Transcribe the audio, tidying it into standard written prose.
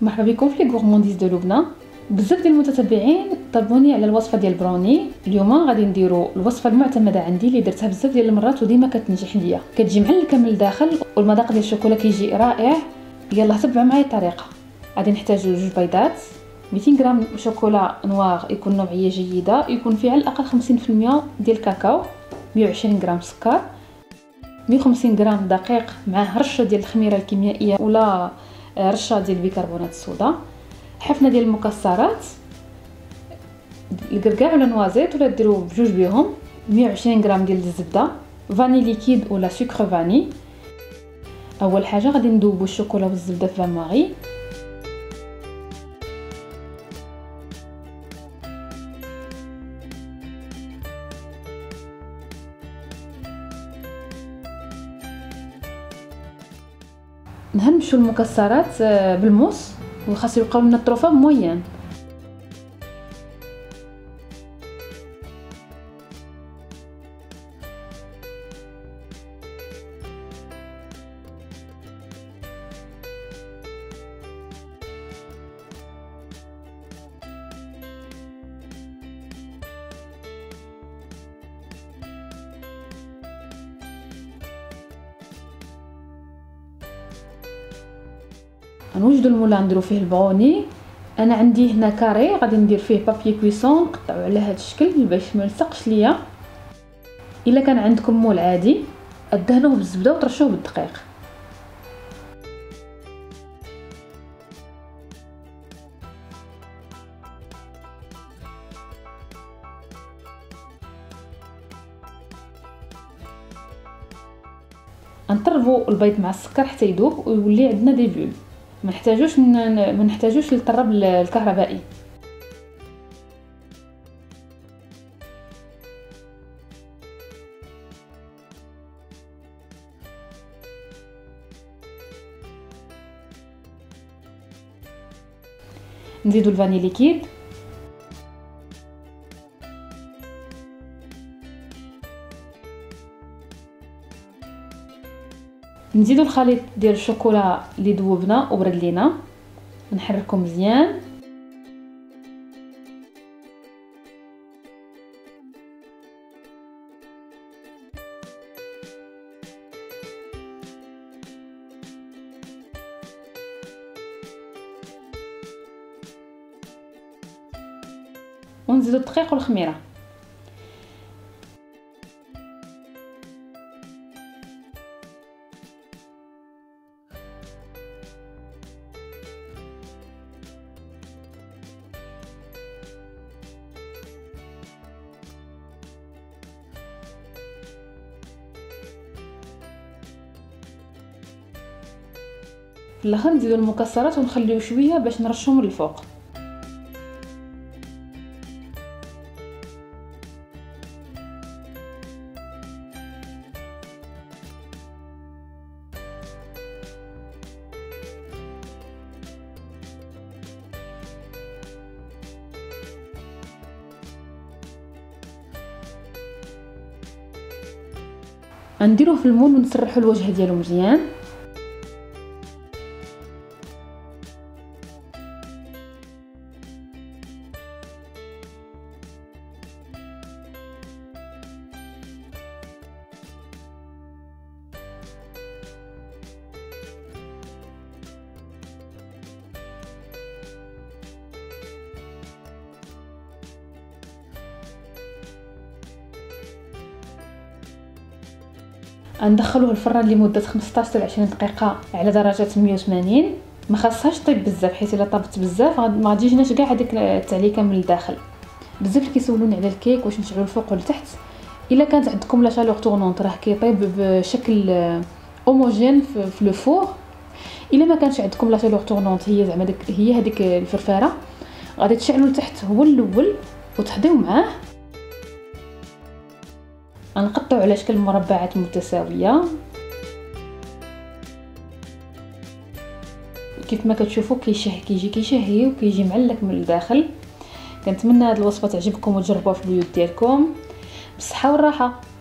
مرحبا بكم في لي غورمونديز دو لبنى. بزاف ديال المتتبعين طلبوني على الوصفه ديال البراوني. اليوم غادي نديروا الوصفه المعتمده عندي اللي درتها بزاف ديال المرات وديما كتنجح ليا، كتجي معلكه من الداخل والمذاق ديال الشوكولا كيجي رائع. يلا تبعوا معايا الطريقه. غادي نحتاجوا 2 بيضات، 200 غرام شوكولا نوار يكون نوعيه جيده، يكون فيه على الاقل 50% ديال الكاكاو، 120 غرام سكر، 150 غرام دقيق معاه رشه ديال الخميره الكيميائيه ولا رشه ديال بيكربونات الصودا، حفنه ديال المكسرات، الكركاع ولا نوازيت ولا ديروا بجوج بيهم، 120 غرام ديال الزبده، فاني ليكيد ولا سكر فاني. اول حاجه غادي نذوبوا الشوكولا والزبده في الماغي. نهمشوا المكسرات بالموس وخاص يبقاو لنا الطروفه مويان. غنوجدوا المولان نديروا فيه البروني. انا عندي هنا كاري غادي ندير فيه بابي كويسون نقطعوا على هذا الشكل باش ما يلصقش ليا. الا كان عندكم مول عادي ادهنوه بالزبده وترشوه بالدقيق. نطربوا البيض مع السكر حتى يذوب ويولي عندنا دي بول. ما نحتاجوش للطرب الكهربائي. نزيدو الفاني ليكيد، نزيدو الخليط ديال الشوكولا اللي ذوبنا وبرد لينا، نحركو مزيان. ونزيدو الدقيق والخميره. في الاخر نزيدو المكسرات ونخليو شويه باش نرشوهم للفوق. غنديروه في المول ونسرحوا الوجه ديالو مزيان. ندخلوه الفران لمده 15 حتى 20 دقيقه على درجه 180. ما خاصهاش طيب بزاف حيت الا طابت بزاف ما غاديجيناش كاع هذيك التعليكه من الداخل. بزاف اللي كيسولوني على الكيك واش نشعلو الفوق والتحت. الا كانت عندكم لا شالور تورنونط راه كيطيب بشكل هوموجين في لو فور. الا ما كانش عندكم لا شالور تورنونط هي زعما هي هذيك الفرفاره غادي تشعلوا لتحت هو الاول وتحضيو معاه. غنقطعوا على شكل مربعات متساويه كيف ما كتشوفوا كيجي شهي وكيجي معلك من الداخل. كنتمنى هذه الوصفه تعجبكم وتجربوها في البيوت ديالكم بالصحه والراحه.